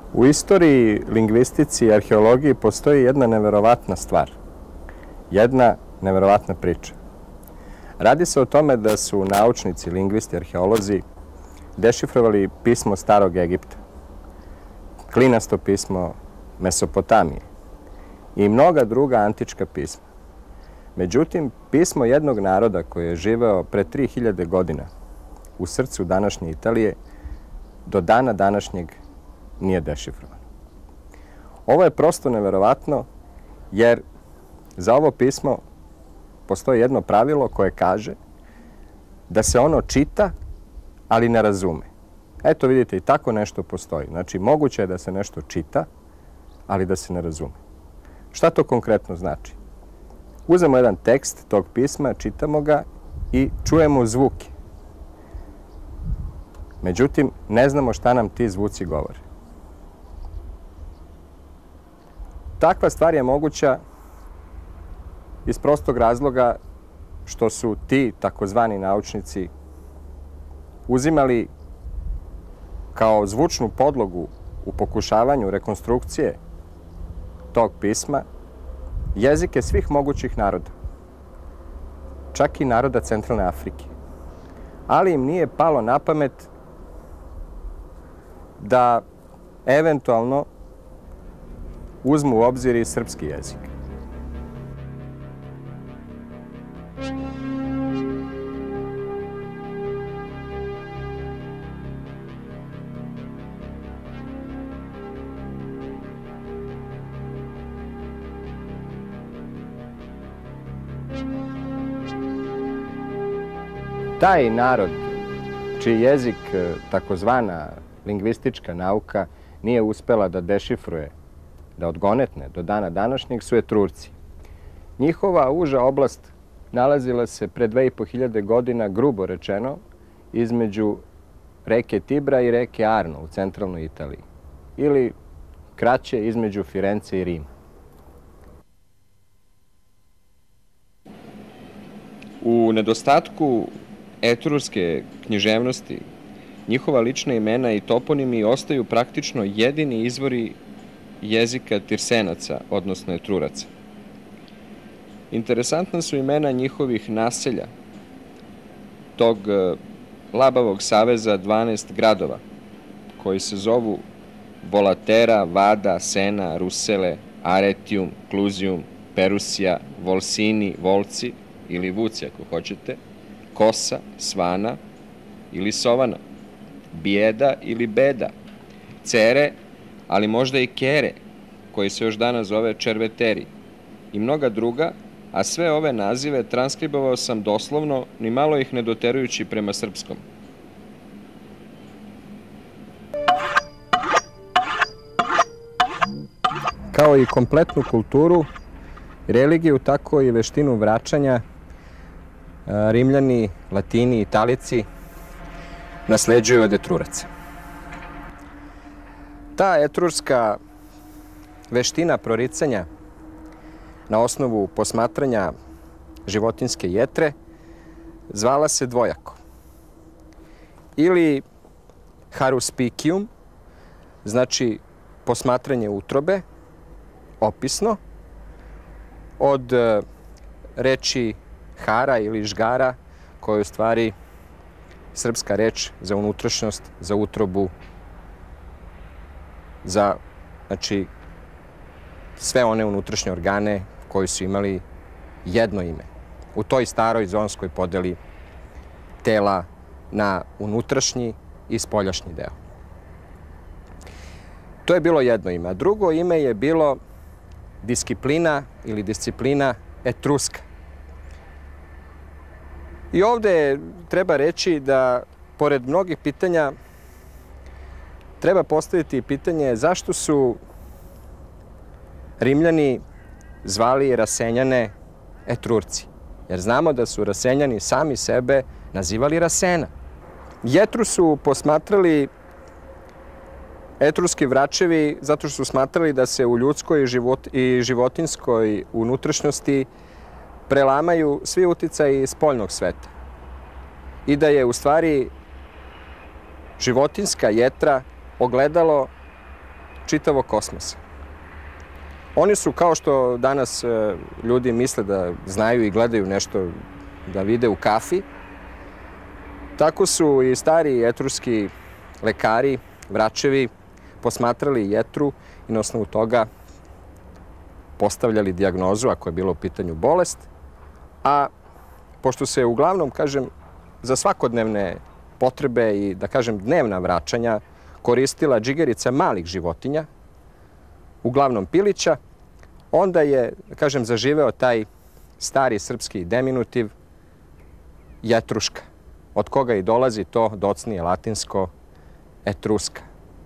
U istoriji, lingvistici i arheologiji postoji jedna neverovatna stvar. Jedna neverovatna priča. Radi se o tome da su naučnici, lingvisti, arheolozi dešifrovali pismo Starog Egipta, klinasto pismo Mesopotamije i mnoga druga antička pisma. Međutim, pismo jednog naroda koji je živeo pre 3000 godina u srcu današnje Italije do dana današnjeg nije dešifrovano. Ovo je prosto neverovatno jer za ovo pismo postoji jedno pravilo koje kaže da se ono čita, ali ne razume. Eto vidite, i tako nešto postoji. Znači, moguće je da se nešto čita, ali da se ne razume. Šta to konkretno znači? Uzmemo jedan tekst tog pisma, čitamo ga i čujemo zvuke. Međutim, ne znamo šta nam ti zvuci govore. Takva stvar je moguća iz prostog razloga što su ti takozvani naučnici uzimali kao zvučnu podlogu u pokušavanju rekonstrukcije tog pisma jezike svih mogućih naroda, čak i naroda Centralne Afrike. Ali im nije palo na pamet da eventualno uzmu u obzir i srpski jezik. Taj narod, čiji jezik, takozvana lingvistička nauka, nije uspela da dešifruje, da odgonetne do dana današnjeg, su Etrurci. Njihova uža oblast nalazila se pre 2500 godina, grubo rečeno, između reke Tibra i reke Arno u centralnoj Italiji. Ili, kraće, između Firence i Rima. U nedostatku etrurske književnosti, njihova lična imena i toponimi ostaju praktično jedini izvori jezika Tirsenaca, odnosno Etruraca. Interesantna su imena njihovih naselja, tog labavog saveza 12 gradova, koji se zovu Volatera, Vada, Sena, Rusele, Aretium, Clusium, Perusija, Volsini, Volci ili Vuci ako hoćete, Kosa, Svana ili Sovana, Bijeda ili Beda, Cere, ali možda i Kere, koji se još danas zove Červeteri, i mnoga druga, a sve ove nazive transkribovao sam doslovno, ni malo ih ne doterujući prema srpskom. Kao i kompletnu kulturu, religiju, tako i veštinu vraćanja, Rimljani, Latini, Italici nasleđuju od Etruraca. Ta etrurska veština proricanja na osnovu posmatranja životinjske jetre zvala se dvojako. Ili haruspicium, znači posmatranje utrobe, opisno, od reči hara ili žgara, koja je u stvari srpska reč za unutrašnjost, za utrobu, za, znači, sve one unutrašnje organe koji su imali jedno ime. U toj staroj zonskoj podeli tela na unutrašnji i spoljašnji deo. To je bilo jedno ime. A drugo ime je bilo disciplina ili disciplina etruska. I ovde treba reći da, pored mnogih pitanja, treba postaviti pitanje zašto su Rimljani zvali Rasenjane Etrurci. Jer znamo da su Rasenjani sami sebe nazivali Rasena. Jetru su posmatrali etrurski vračevi zato što su smatrali da se u ljudskoj i životinjskoj unutrašnjosti prelamaju svi uticaji spoljnog sveta. I da je u stvari životinjska jetra ogledalo čitavog kosmosa. Oni su, kao što danas ljudi misle da znaju i gledaju nešto da vide u kafi, tako su i stari etruski lekari, vračevi, posmatrali jetru i na osnovu toga postavljali dijagnozu ako je bilo u pitanju bolest, a pošto se uglavnom, kažem, za svakodnevne potrebe i, da kažem, dnevna vraćanja koristila džigerica malih životinja, uglavnom pilića, onda je, da kažem, zaživeo taj stari srpski deminutiv jetruška, od koga i dolazi to docnije latinsko etruska.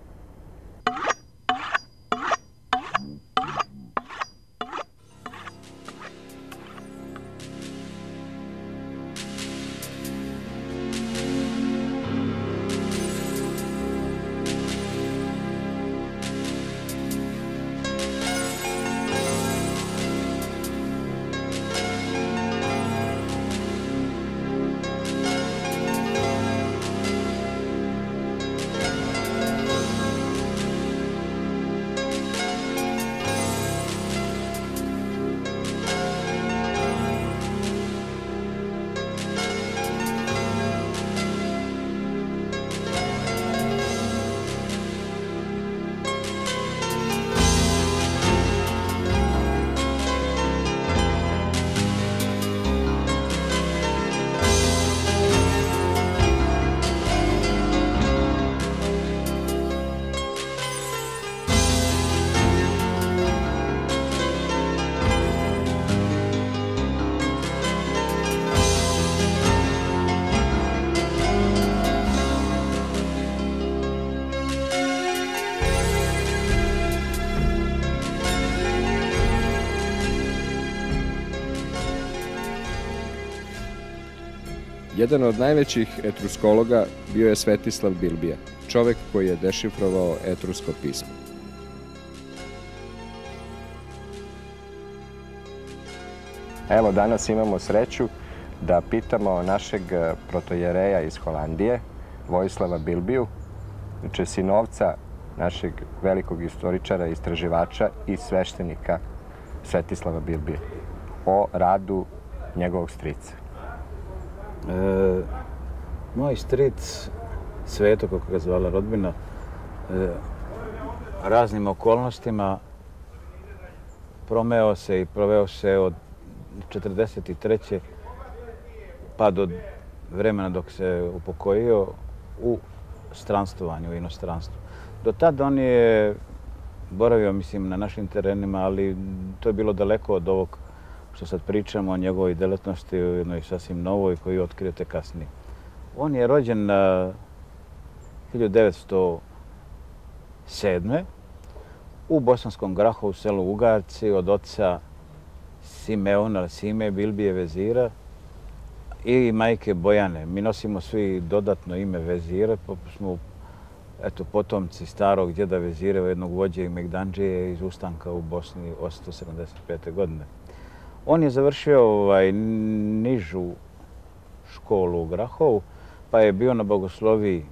Jedan od najvećih etruskologa bio je Svetislav Bilbija, čovek koji je dešifrovao etrusko pismo. Evo, danas imamo sreću da pitamo našeg protojereja iz Holandije, Vojislava Bilbiju, znači sinovca našeg velikog istoričara, istraživača i sveštenika Svetislava Bilbija, o radu njegovog strica. Moj stric, Sveto, kako ga zvala rodbina, raznim okolnostima promeo se i proveo se od 1943. pa do vremena dok se upokojio u stranstovanju, u inostranstvu. Do tad on je boravio, mislim, na našim terenima, ali to je bilo daleko od ovog što sad pričamo o njegovoj delatnosti, o jednoj sasvim novoj koju otkrijete kasnije. On je rođen 1907. u Bosanskom Grahovu, selu Ugarci, od oca Simeona, Sime Bilbije Vezira i majke Bojane. Mi nosimo svi dodatno ime Vezire, pa smo potomci starog djeda Vezireva, jednog vođe i Megdandžije iz ustanka u Bosni 875. godine. On je završio nižu školu u Grahovu, pa je bio na bogosloviji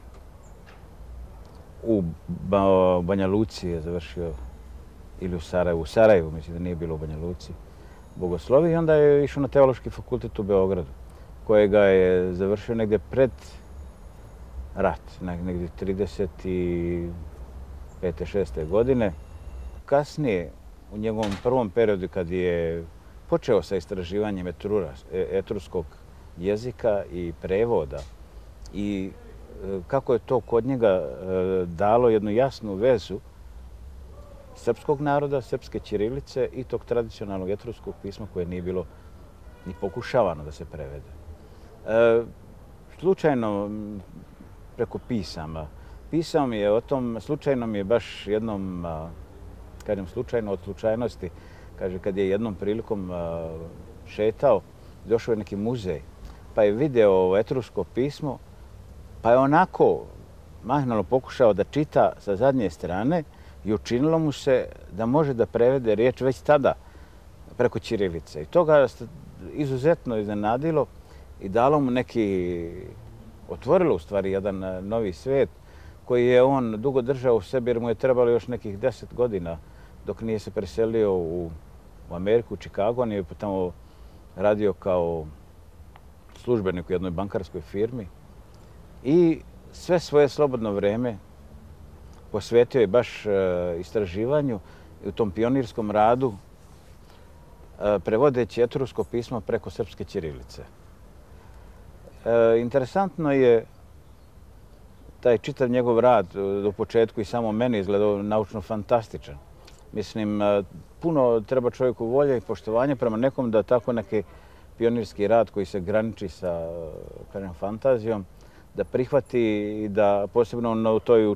u Banja Luci, je završio, ili u Sarajevu. U Sarajevu, mislim da nije bilo u Banja Luci, bogosloviji. I onda je išao na Teološki fakultet u Beogradu, kojega je završio negdje pred rat, negdje 35. 6. godine. Kasnije, u njegovom prvom periodu, kad je počeo sa istraživanjem etruskog jezika i prevoda i kako je to kod njega dalo jednu jasnu vezu srpskog naroda, srpske ćirilice i tog tradicionalnog etruskog pisma koje nije bilo ni pokušavano da se prevede. Slučajno, preko pisama, pisao mi je o tom, slučajno mi je baš jednom, kažem slučajno od slučajnosti, kaže, kad je jednom prilikom šetao, došao je neki muzej, pa je video etrusko pismo, pa je onako mahnalo pokušao da čita sa zadnje strane i učinilo mu se da može da prevede riječ već tada preko ćirilice. I to ga izuzetno iznenadilo i dalo mu neki, otvorilo u stvari jedan novi svijet, koji je on dugo držao u sebi jer mu je trebalo još nekih 10 godina dok nije se preselio u Ameriku, u Chicago. On je tamo radio kao službenik u jednoj bankarskoj firmi i sve svoje slobodno vrijeme posvetio je baš istraživanju i u tom pionirskom radu prevodeći etrusko pismo preko srpske ćirilice. Interesantno je taj čitav njegov rad u početku i samo meni izgledao naučno fantastičan. Mislim, puno treba čovjeku volje i poštovanja prema nekom da tako neki pionirski rad koji se graniči sa, kažem, fantazijom, da prihvati i da posebno na toj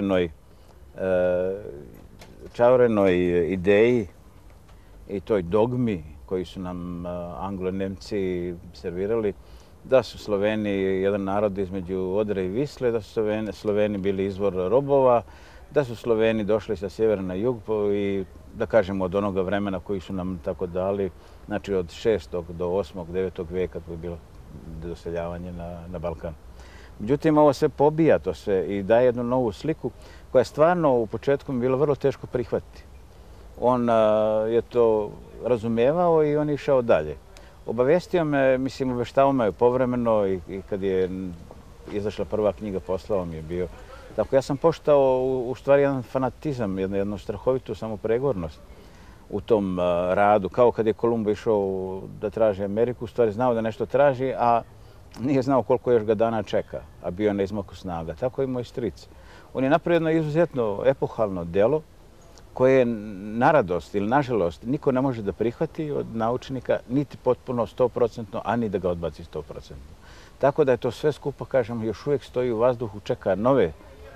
učaurenoj ideji i toj dogmi koji su nam Anglo-Nemci servirali, da su Sloveni jedan narod između Odre i Visle, da su Sloveni bili izvor robova, da su Sloveni došli sa sjevera na jug i da kažemo od onoga vremena koji su nam tako dali, znači od 6. do 8. 9. vijeka to je bilo doseljavanje na Balkan. Međutim, ovo sve pobija to sve i daje jednu novu sliku koja je stvarno u početku mi bilo vrlo teško prihvatiti. On je to razumijevao i on je išao dalje. Obavestio me, mislim, uveštavao me povremeno i kad je izašla prva knjiga poslao mi je bio. Tako ja sam poštao u stvari jedan fanatizam, jednu strahovitu samopregornost u tom radu. Kao kad je Kolumbo išao da traži Ameriku, u stvari znao da nešto traži, a nije znao koliko još ga dana čeka, a bio je na izmaku snaga. Tako i moj stric. On je napravio jedno izuzetno epohalno delo koje na radost ili nažalost niko ne može da prihvati od naučnika, niti potpuno 100%, a ni da ga odbaci 100%. Tako da je to sve skupo, kažem, još uvijek stoji u vazduhu, čeka nove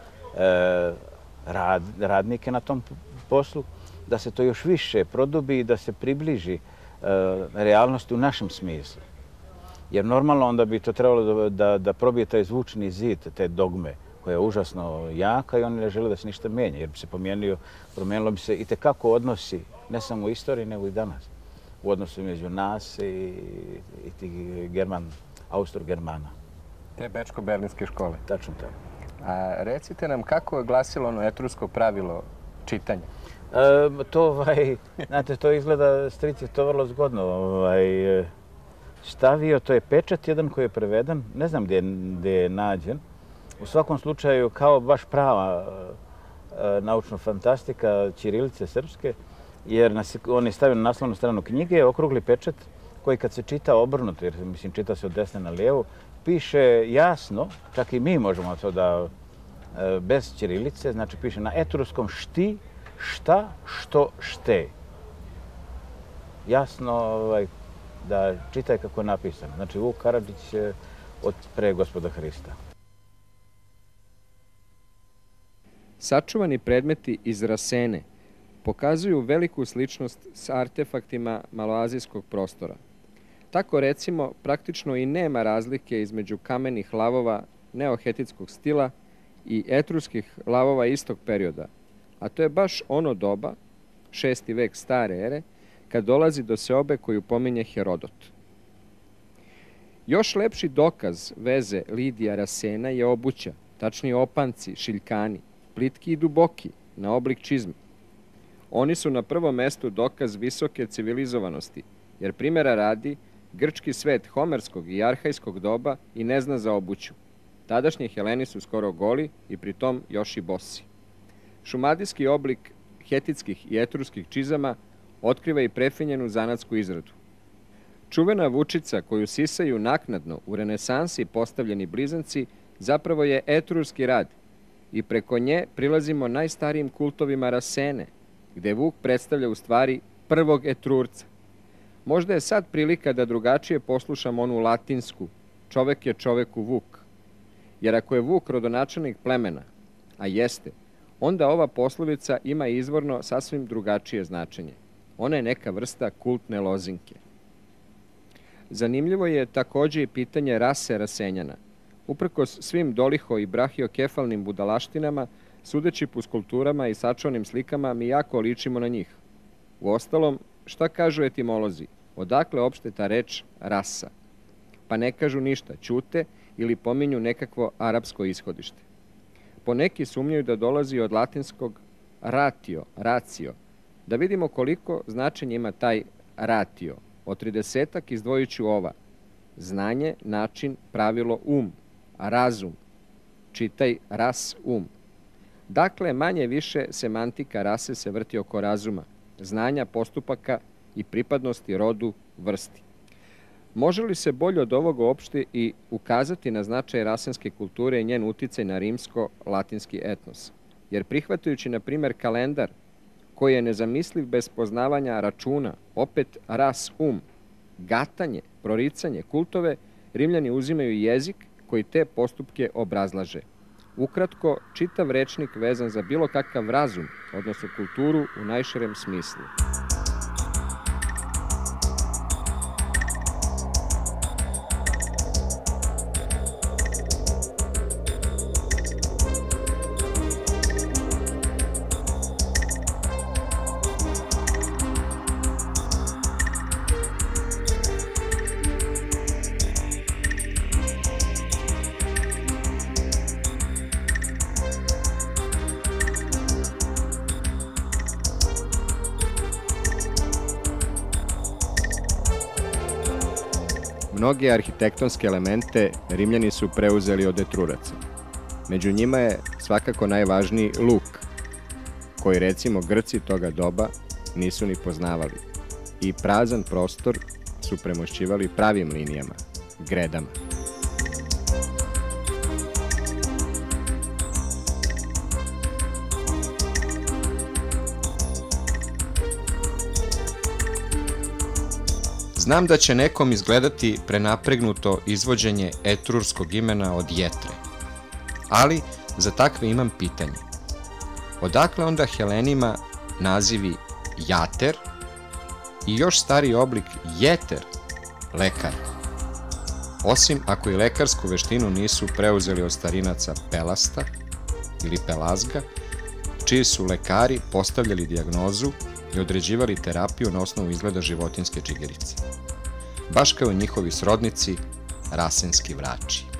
radnike na tom poslu, da se to još više produbi i da se približi realnosti u našem smislu. Jer normalno onda bi to trebalo da probije taj zvučni zid, te dogme, koja je užasno jaka i oni ne žele da se ništa menja, jer bi se promijenilo bi se i tekako odnosi, ne samo u istoriji, nego i danas. U odnosu među nas i tih Austro-Germana. Te bečko-berlinske škole. Tačno tako. A recite nam kako je glasilo ono etrusko pravilo čitanja? Znate, to izgleda, stric je to vrlo zgodno stavio. To je pečat jedan koji je preveden, ne znam gdje je nađen. U svakom slučaju, kao baš prava naučna fantastika ćirilice srpske, jer on je stavio na naslovnu stranu knjige, okrugli pečat, koji kad se čita obrnuto, jer mislim čita se od desne na lijevu, piše jasno, čak i mi možemo to da bez ćirilice, znači piše na etruskom šti, šta, što, šte. Jasno da čitaj kako je napisano. Znači Vuk Karadžić od pre Gospoda Hrista. Sačuvani predmeti iz Rasene pokazuju veliku sličnost s artefaktima maloazijskog prostora. Tako recimo praktično i nema razlike između kamenih lavova neohetitskog stila i etruskih lavova istog perioda, a to je baš ono doba, 6. vek stare ere, kad dolazi do seobe koju pominje Herodot. Još lepši dokaz veze Lidija Rasena je obuća, tačnije opanci, šiljkani, plitki i duboki, na oblik čizme. Oni su na prvom mestu dokaz visoke civilizovanosti, jer primjera radi, grčki svet homerskog i arhajskog doba i ne zna za obuću. Tadašnji Heleni su skoro goli i pritom još i bosi. Šumadijski oblik hetitskih i etruskih čizama otkriva i prefinjenu zanatsku izradu. Čuvena vučica koju sisaju naknadno u renesansi postavljeni blizanci zapravo je etruski rad i preko nje prilazimo najstarijim kultovima Rasene, gde Vuk predstavlja u stvari prvog Etrurca. Možda je sad prilika da drugačije poslušamo onu latinsku čovek je čoveku Vuk. Jer ako je Vuk rodonačelnik plemena, a jeste, onda ova poslovica ima izvorno sasvim drugačije značenje. Ona je neka vrsta kultne lozinke. Zanimljivo je također i pitanje rase Rasenjana. Uprkos svim doliho i brahiokefalnim budalaštinama, sudeći po skulpturama i sačuvanim slikama, mi jako ličimo na njih. Uostalom, šta kažu etimolozi? Odakle opšte ta reč rasa? Pa ne kažu ništa, ćute ili pominju nekakvo arapsko ishodište. poneki sumnjaju da dolazi od latinskog ratio, racio. Da vidimo koliko značenja ima taj ratio. Od 30-ak izdvojit ću ova. Znanje, način, pravilo, razum. Čitaj ras, Dakle, manje više semantika rase se vrti oko razuma, znanja, postupaka i pripadnosti rodu, vrsti. Može li se bolje od ovoga uopšte i ukazati na značaj rasenske kulture i njen uticaj na rimsko-latinski etnos? Jer prihvatajući, na primjer, kalendar, koji je nezamisliv bez poznavanja računa, opet ras, gatanje, proricanje, kultove, Rimljani uzimaju jezik koji te postupke obrazlaže. Ukratko, čitav rečnik vezan za bilo kakav razum, odnosno kulturu u najširem smislu. Mnoge arhitektonske elemente Rimljani su preuzeli od Etruraca. Među njima je svakako najvažniji luk, koji recimo Grci toga doba nisu ni poznavali. I prazan prostor su premošćivali pravim linijama, gredama. Znam da će nekom izgledati prenapregnuto izvođenje etrurskog imena od jetre, ali za takve imam pitanje. Odakle onda Helenima nazivi jater i još stariji oblik jeter, lekar? Osim ako i lekarsku veštinu nisu preuzeli od starinaca Pelasta ili Pelazga, čiji su lekari postavljali dijagnozu i određivali terapiju na osnovu izgleda životinjske džigerice. Baš kao i njihovi srodnici, rasenski vrači.